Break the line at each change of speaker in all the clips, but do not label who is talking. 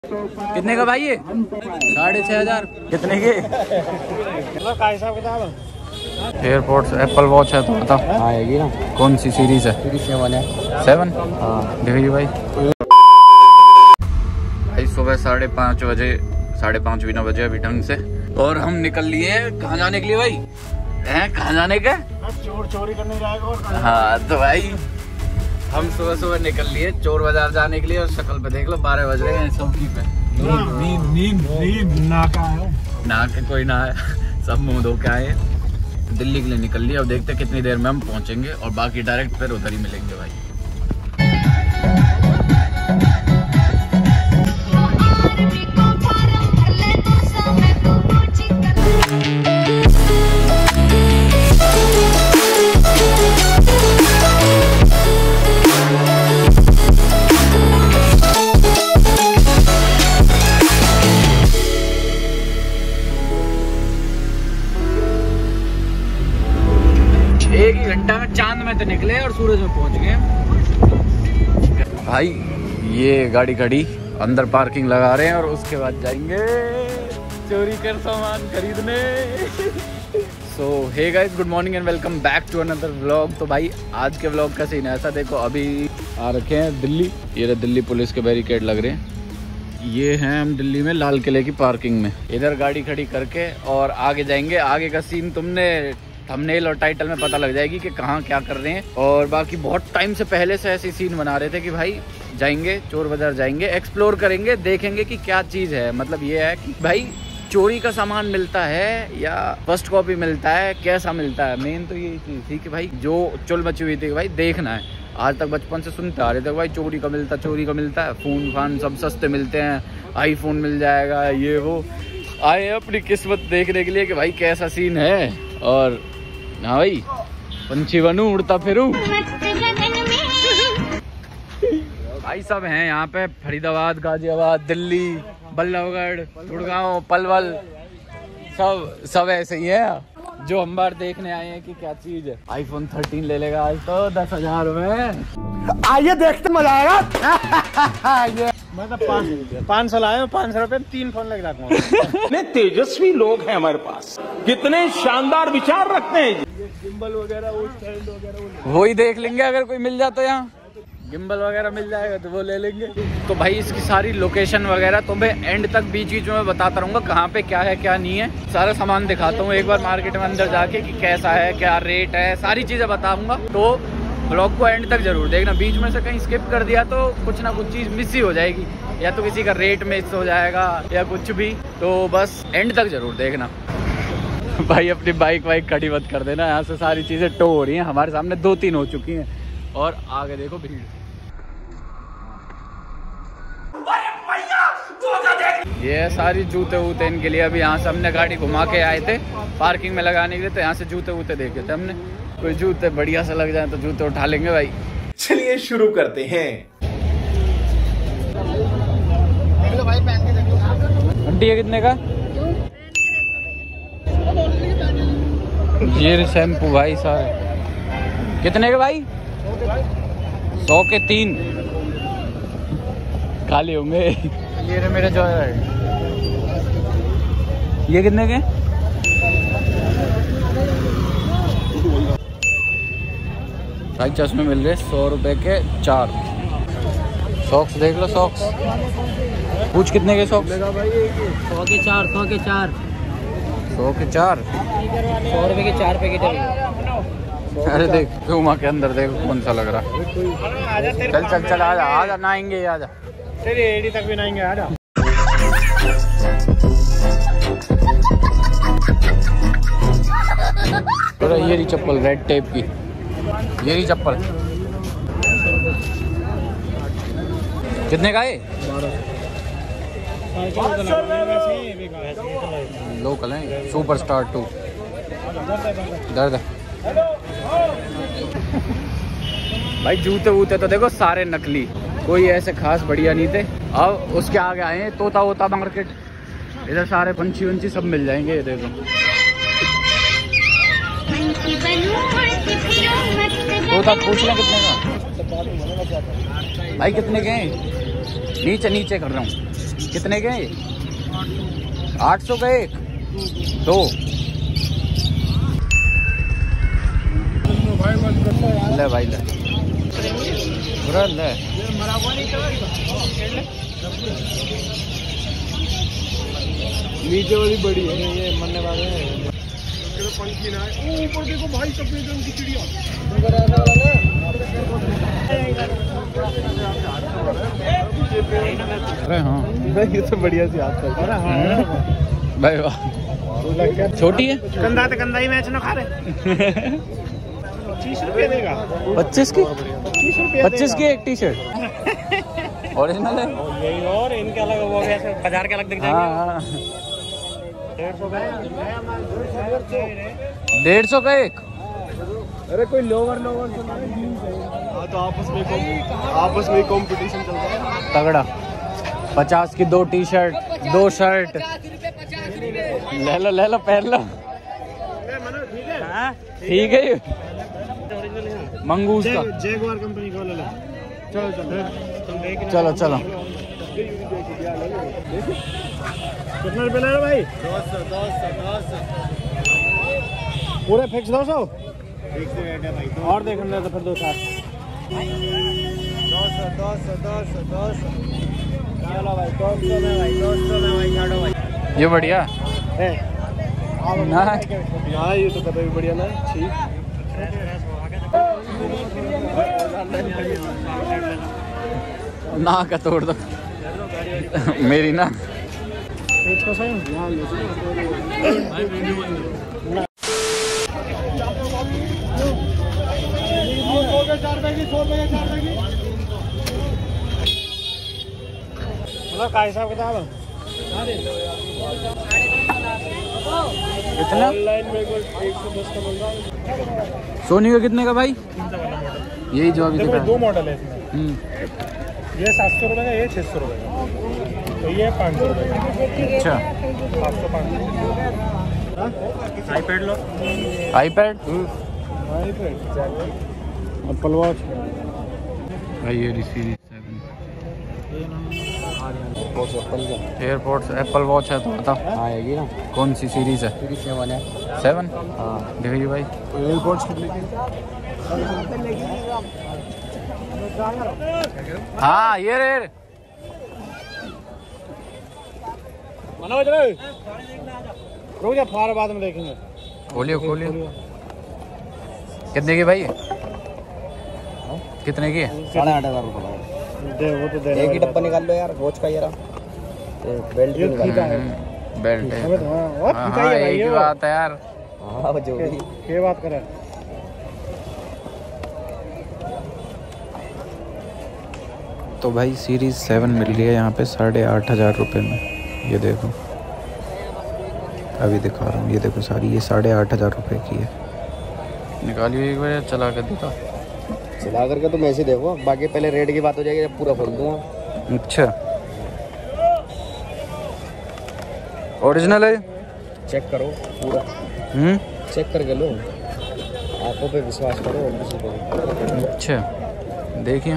कितने का भाई ये? 6,500। कितने के? एयरपोर्ट एप्पल वॉच है तो बता
आएगी ना।
कौन सी सीरीज है?
7 है।
7? देखिए भाई सुबह 5:30 बजे, 5:30 भी ना बजे अभी ढंग से, और हम निकल लिए। कहाँ जाने के लिए भाई? हैं कहाँ जाने का?
चोरी करने जाएगा।
हाँ तो भाई हम सुबह सुबह निकल लिए चोर बाजार जाने के लिए, और शक्ल पे देख लो 12 बज रहे हैं चौकी पे।
नींद ना का है
ना के कोई ना है, सब मुंह धो के आए। दिल्ली के लिए निकल लिए। अब देखते कितनी देर में हम पहुंचेंगे, और बाकी डायरेक्ट फिर उधर ही मिलेंगे भाई। एक ही घंटा में चांद में तो निकले और सूरज में पहुंच गए भाई। ये गाड़ी खड़ी, अंदर पार्किंग लगा रहे हैं, और उसके बाद जाएंगे चोरी कर सामान खरीदने। So hey guys, good morning and welcome back to another vlog. तो भाई आज के व्लॉग का सीन ऐसा, देखो अभी आ रखे हैं दिल्ली। ये रहे दिल्ली पुलिस के बैरिकेड लग रहे हैं। ये हैं हम दिल्ली में लाल किले की पार्किंग में। इधर गाड़ी खड़ी करके और आगे जाएंगे। आगे का सीन तुमने थंबनेल और टाइटल में पता लग जाएगी कि कहाँ क्या कर रहे हैं। और बाकी बहुत टाइम से पहले से ऐसी सीन बना रहे थे कि भाई जाएंगे चोर बाजार, जाएंगे एक्सप्लोर करेंगे, देखेंगे कि क्या चीज़ है। मतलब ये है कि भाई चोरी का सामान मिलता है या फर्स्ट कॉपी मिलता है, कैसा मिलता है। मेन तो यही चीज़ थी कि भाई जो चुल मची हुई थी कि भाई देखना है। आज तक बचपन से सुनते आ रहे थे भाई चोरी का मिलता है, फ़ोन फान सब सस्ते मिलते हैं, आईफोन मिल जाएगा, ये वो। आए अपनी किस्मत देखने के लिए कि भाई कैसा सीन है। और हाँ भाई पंछी बनूं, उड़ता फिरूं। भाई सब हैं यहाँ पे, फरीदाबाद, गाजियाबाद, दिल्ली, बल्लभगढ़, गुड़गांव, पलवल, सब ऐसे ही है जो हम बार देखने आए हैं कि क्या चीज है। iPhone 13 ले लेगा आज तो 10,000 में।
आइए देखते मजा आएगा। मैं तो 500 लाया, 500 रुपए में 3 फोन लग रहा।
कितने तेजस्वी लोग हैं हमारे पास, कितने शानदार विचार रखते हैं।
गिम्बल वगैरह, वो स्टैंड वगैरह
वो ही देख लेंगे, अगर कोई मिल जाता यहाँ गिम्बल वगैरह मिल जाएगा तो वो ले लेंगे। तो भाई इसकी सारी लोकेशन वगैरह तो मैं एंड तक बीच में बताता रहूँगा, कहाँ पे क्या है क्या नहीं है। सारा सामान दिखाता हूँ एक बार मार्केट में अंदर जाके कि कैसा है, क्या रेट है, सारी चीज़ें बताऊँगा। तो ब्लॉग को एंड तक जरूर देखना। बीच में से कहीं स्किप कर दिया तो कुछ ना कुछ चीज़ मिस ही हो जाएगी, या तो किसी का रेट मिस हो जाएगा या कुछ भी। तो बस एंड तक जरूर देखना। भाई अपनी बाइक वाइक खड़ी मत कर देना, यहाँ से सारी चीज़ें टो हो रही हैं। हमारे सामने 2-3 हो चुकी हैं, और आगे देखो भीड़। ये सारी जूते वूते इनके लिए। अभी यहाँ से हमने गाड़ी घुमा के आए थे पार्किंग में लगाने के लिए, तो यहाँ से जूते वूते देखे थे हमने। कोई जूते बढ़िया से लग जाए तो जूते उठा लेंगे भाई।
चलिए शुरू करते हैं।
आंटी ये कितने का? ये शैम्पू भाई सारे कितने के भाई? 100 के 3 खाली होंगे। ये रहे मेरे जो है, ये कितने के? भाई चश्मे मिल रहे 100 रुपए के 4। सॉक्स देख लो, सॉक्स पूछ कितने के सॉक्स?
100 के 4, 100 के 4,
100 के 4,
100 रुपए के 4 पैकेट है।
अरे देख घुमा के अंदर देखो कौन सा लग रहा है। चल चल चल आजा आजा, नहाएंगे आजा।
तेरी एडी तक भी नहाएंगे, आजा।
ये रही चप्पल रेड टेप की, ये रही चप्पल। कितने का है? लोकल है, सुपरस्टार 2। दर्द भाई जूते वूते तो देखो सारे नकली, कोई ऐसे खास बढ़िया नहीं थे। अब उसके आगे आए हैं तोता वोता मार्केट। इधर सारे पंछी वंछी सब मिल जाएंगे। ये देखो तोता पूछ लें कितने का भाई, कितने के हैं? नीचे नीचे कर रहा हूँ। कितने के हैं ये? 800 का एक, 2। ले भाई ले, पूरा ले।
नीचे वाली बड़ी है ये मरने वाले हैं। पंखी ना है ऊपर देखो भाई, सफेद रंग की चिड़िया।
अरे हाँ
ये तो बढ़िया सी हाथ है।
भाई वाह, छोटी है।
कंधा ही मैच ना खा रहे। 25 रुपये देगा।
25 की 25 की एक टी शर्ट ओरिजिनल है।
यही और इनके अलग वो ऐसे बाजार के अलग दिख जाएंगे।
हाँ
150
का एक।
अरे कोई लोवर तो आपस में कंपटीशन चल रहा है
तगड़ा। 50 की 2 टी शर्ट, 2 शर्ट। ले लो पहन लो। ठीक है मंगूस का।
जैगुआर कंपनी का ले लो।
चलो
कितना रुपये ले रहे भाई? 200 पूरे फिक्स 200 और देखना तो फिर 260। 200 चलो भाई 200 में भाई छाड़ो भाई।
ये बढ़िया
है
ना।
यार ये तो कतई बढ़िया ना। ठीक
ना का तोड़ दो मेरी ना।
इसको सही का हिसाब किताब है?
कितना?
ऑनलाइन में 110 का मिल रहा है।
सोनी का कितने का भाई? यही जो अभी
देखो
दिखा।
2 मॉडल है इसमें। ये 700 रुपये का, ये 600 रुपये का, तो ये 500 रुपये का।
अच्छा
500 आईपैड लो।
IPad
Apple Watch.
भाई ये सीरीज 7 एयरपोर्ट्स एप्पल वॉच है तो बताओ
आएगी ना।
कौन सी सीरीज है?
सीरीज 7 है।
7?
हाँ
देखिए भाई
एयरपोर्ट्स कितने की?
हाँ ये रे
मनोज रुक जा, फार बाद में देखेंगे।
खोलियो कितने की भाई? कितने की है?
8,500 रुपये। दे वो तो दे।
एक ही डब्बा निकाल लो यार वॉच का। यार बेल्ट भी निकाल।
बेल्ट है।
हाँ
हाँ एक ही बात है यार।
हाँ जो भी
क्या बात करे।
तो भाई सीरीज 7 मिल रही है यहाँ पे 8,500 रुपये में। ये देखो अभी दिखा रहा हूँ, ये देखो सारी ये 8,500 रुपये की है।
निकालिए एक बार चला कर देता।
चला करके तुम ऐसे देखो, बाकी पहले रेट की बात हो जाएगी जब पूरा खोल दूंगा।
अच्छा ओरिजिनल है?
चेक करो पूरा, चेक करके लो, आंखों पे विश्वास करो और किसी पे।
अच्छा देखिए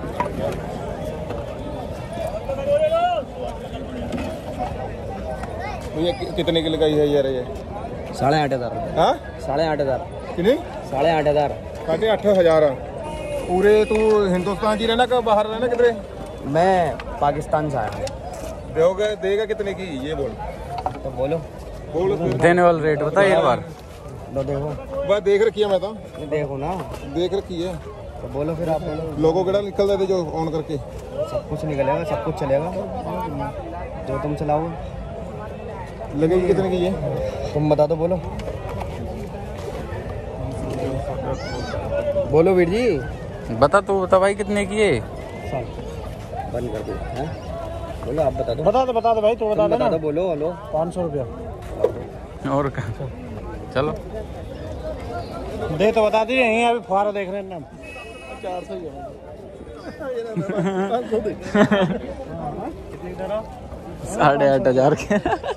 ये कितने की लगाई है यार? ये
8,500।
हाँ
8,500
कितनी?
8,500।
8,500। पूरे तू हिंदुस्तान जी रहना का बाहर रहना कितने?
मैं पाकिस्तान से आया हूँ।
देगा कितने की ये बोल।
तो बोलो
देने वाला रेट बता एक बार।
लो देखो,
बस देख रखी है मैं तो,
ये देखो ना,
देख रखी है।
तो बोलो फिर आप बोलो।
लोगो केड़ा निकल देते जो ऑन करके।
सब कुछ निकलेगा, सब कुछ चलेगा जो तुम चलाओगे।
लगेगी कितने की ये?
तुम बता दो, बोलो बोलो वीर जी।
बता तू बता भाई कितने की है?
बंद कर दो। हैं बोलो, आप बता दो।
बता दो भाई, तू बता
तुम
दे ना।
दो, बोलो। हेलो
500 रुपया
और का चलो
दे तो बता दीजिए। यहीं अभी फुहारा देख रहे हैं ना। 400 ही है।
8,500 के।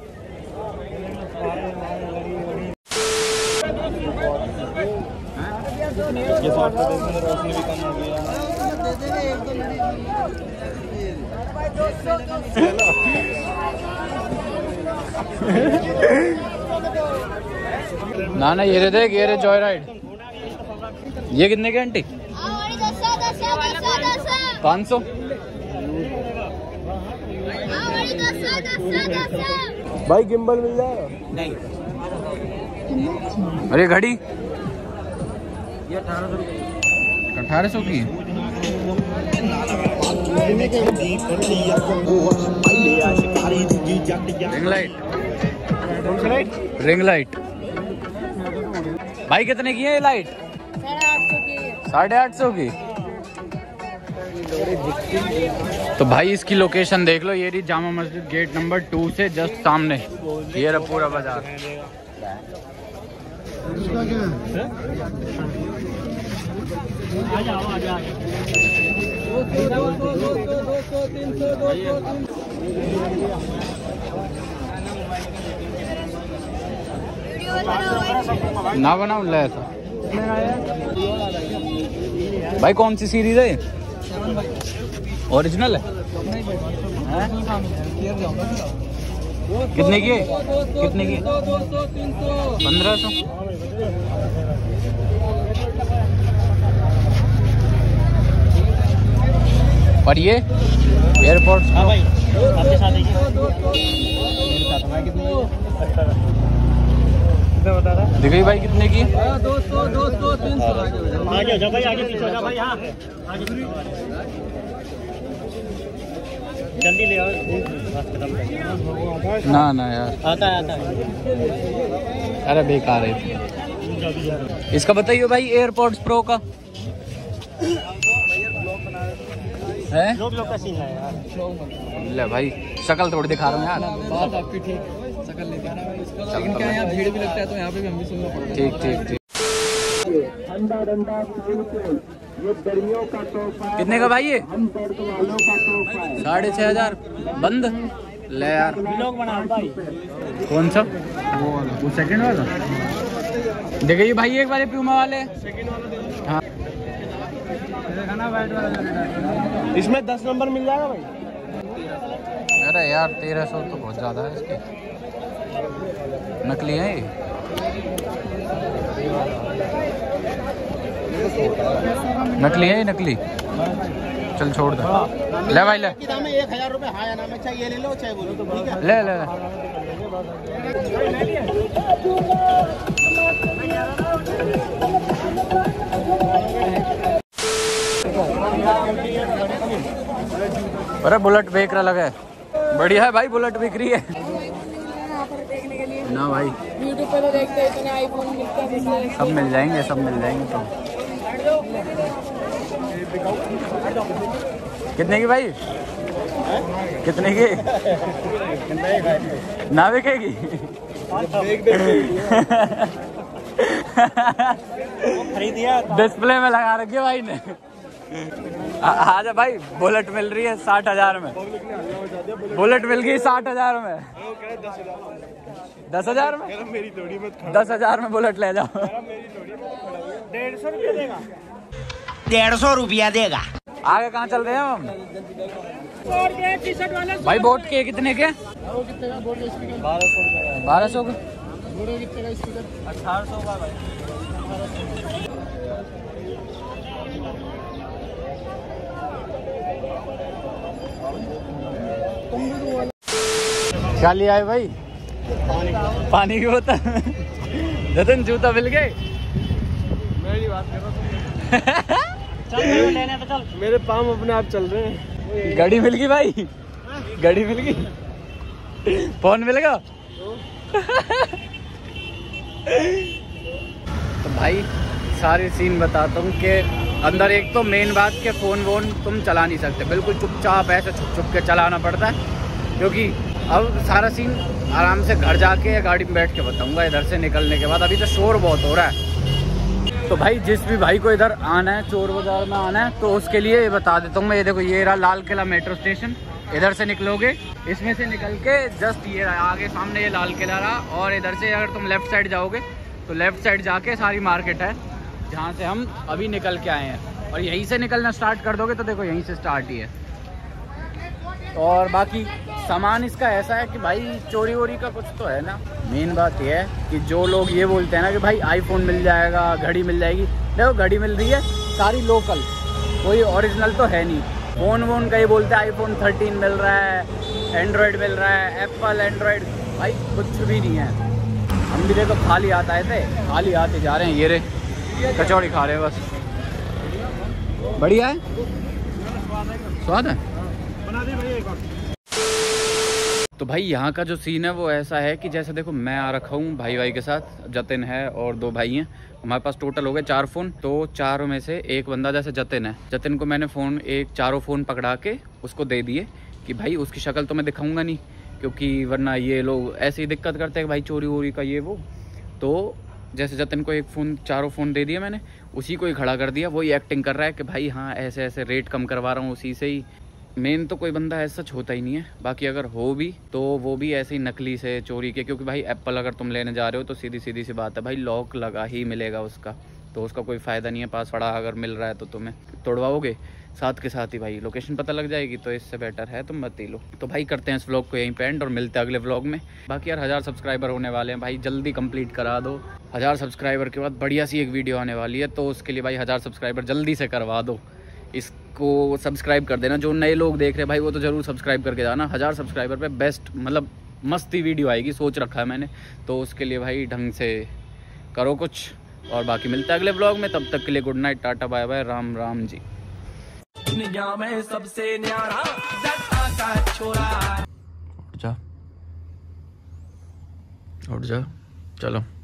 ये शॉर्ट तो देखने में रोशनी भी कम हो गया।
ना ना ये देख, ये जॉय राइड। ये कितने के आंटी? 500।
भाई गिम्बल मिल जाएगा?
नहीं,
अरे घड़ी
ये
1800 की है। रिंग लाइट, रिंग लाइट भाई कितने की है ये लाइट? 850 की। तो भाई इसकी लोकेशन देख लो, ये रही जामा मस्जिद गेट नंबर 2 से जस्ट सामने, ये रहा पूरा बाजार। ना बनाओ ले था भाई। कौन सी सीरीज है? ओरिजिनल है? कितने की है? कितने की? 1500। और ये एयरपोर्ट्स
आपके साथ
दिख गई भाई कितने की?
200 300। आगे जा भाई, आगे पीछे जा भाई। हाँ आगे जल्दी ले आओ।
ना ना यार,
आता है।
अरे बेकार है। इसका बताइए भाई एयरपोर्ट्स प्रो का है?
लोग का सीन है यार।
ले भाई शक्ल थोड़ी दिखा रहा हूँ यार।
बात आपकी ठीक, शकल नहीं दिखा रहा इसका, लेकिन क्या यहाँ भीड़ भी लगता है तो यहाँ पे भी हम भी सुनना पड़ता है।
ठीक ठीक ठीक। कितने का भाई ये? 6500 बंद। ले यार
लोग बनाओ भाई।
कौन सा? वो सेकंड वाला देखिए भाई, एक वाले प्यूमा वाले। हाँ
इसमें 10 नंबर मिल जाएगा भाई।
अरे यार 1300 तो बहुत ज़्यादा है इसके। नकली है ये। नकली है ये, नकली। चल छोड़ दे। ले भाई ले।
1000 रुपए। हाँ या ना में चाहिए ले लो, चाहे बोलो तो ठीक है।
ले ले ले। अरे बुलेट बेच रहा लगा है। बढ़िया है भाई, बुलेट बिक रही है ना भाई।
यूट्यूब पे तो देखते हैं इतने आईफोन मिलते हैं।
सब मिल जाएंगे, सब मिल जाएंगे। तो कितने की भाई? कितने की? ना बिकेगी?
खरीदिया
डिस्प्ले में लगा रखी है भाई ने। आजा भाई, बुलेट मिल रही है 60,000 में। बुलेट मिल गई 60,000 में। 10,000 में? 10,000 में बुलेट ले जाओ।
150 रुपया देगा।
150 रुपया देगा।
आगे कहाँ चल रहे हैं हम भाई? बोट के कितने के? 1200 का।
1800 का भाई।
क्या लिया है भाई? पानी की बोतल। जतन जूता मिल गए।
मेरी बात करो। चल लेने पे चल। मेरे पाँव अपने आप चल रहे हैं।
गाड़ी मिल गई भाई, गाड़ी मिल गई। फोन मिलेगा तो भाई सारे सीन बताता हूँ कि अंदर एक तो मेन बात के फ़ोन वोन तुम चला नहीं सकते, बिल्कुल चुपचाप ऐसे छुप छुप के चलाना पड़ता है। क्योंकि अब सारा सीन आराम से घर जाके या गाड़ी में बैठ के बताऊँगा इधर से निकलने के बाद। अभी तो शोर बहुत हो रहा है। तो भाई जिस भी भाई को इधर आना है, चोर बाजार में आना है, तो उसके लिए ये बता देता हूँ मैं। ये देखो, ये रहा लाल किला मेट्रो स्टेशन। इधर से निकलोगे, इसमें से निकल के जस्ट ये रहा आगे सामने ये लाल किला रहा। और इधर से अगर तुम लेफ़्ट साइड जाओगे तो लेफ़्ट साइड जाके सारी मार्केट है जहाँ से हम अभी निकल के आए हैं। और यहीं से निकलना स्टार्ट कर दोगे तो देखो यहीं से स्टार्ट ही है। और बाकी सामान इसका ऐसा है कि भाई चोरी वोरी का कुछ तो है ना। मेन बात यह है कि जो लोग ये बोलते हैं ना कि भाई आईफोन मिल जाएगा, घड़ी मिल जाएगी, देखो घड़ी मिल रही है सारी लोकल, कोई ओरिजिनल तो है नहीं। फ़ोन वोन का ये बोलते हैं आईफोन 13 मिल रहा है, एंड्रॉयड मिल रहा है, एप्पल एंड्रॉयड, भाई कुछ भी नहीं है। हम भी देखो खाली हाथ आए थे, खाली हाथ जा रहे हैं। ये रे कचौड़ी खा रहे हैं बस। बढ़िया है, स्वाद है। तो भाई यहाँ का जो सीन है वो ऐसा है कि जैसे देखो मैं आ रखा हूँ भाई के साथ, जतिन है और 2 भाई हैं। हमारे पास टोटल हो गए 4 फ़ोन। तो चारों में से एक बंदा जैसे जतिन है, जतिन को मैंने फ़ोन चारों फ़ोन पकड़ा के उसको दे दिए कि भाई उसकी शक्ल तो मैं दिखाऊंगा नहीं, क्योंकि वरना ये लोग ऐसे ही दिक्कत करते हैं भाई चोरी वोरी का ये वो। तो जैसे जतिन को एक फ़ोन, चारों फ़ोन दे दिए मैंने, उसी को ही खड़ा कर दिया। वही एक्टिंग कर रहा है कि भाई हाँ ऐसे ऐसे रेट कम करवा रहा हूँ उसी से ही। मेन तो कोई बंदा ऐसा सच होता ही नहीं है, बाकी अगर हो भी तो वो भी ऐसे ही नकली से चोरी के, क्योंकि भाई एप्पल अगर तुम लेने जा रहे हो तो सीधी सीधी सी बात है भाई लॉक लगा ही मिलेगा उसका, तो उसका कोई फ़ायदा नहीं है। पासवर्ड अगर मिल रहा है तो तुम्हें तोड़वाओगे, साथ के साथ ही भाई लोकेशन पता लग जाएगी, तो इससे बेटर है तुम मत ही लो। तो भाई करते हैं इस व्लॉग को यहीं पे एंड और मिलते हैं अगले व्लॉग में। बाकी यार 1000 सब्सक्राइबर होने वाले हैं भाई, जल्दी कंप्लीट करा दो। 1000 सब्सक्राइबर के बाद बढ़िया सी एक वीडियो आने वाली है, तो उसके लिए भाई 1000 सब्सक्राइबर जल्दी से करवा दो। इसको सब्सक्राइब कर देना, जो नए लोग देख रहे हैं भाई वो तो ज़रूर सब्सक्राइब करके जाना। 1000 सब्सक्राइबर पे बेस्ट मतलब मस्ती वीडियो आएगी, सोच रखा है मैंने, तो उसके लिए भाई ढंग से करो कुछ। और बाकी मिलता है अगले ब्लॉग में, तब तक के लिए good night, tata bye bye, Ram Ram ji. सबसे न्यारा छोरा उठ जा चलो।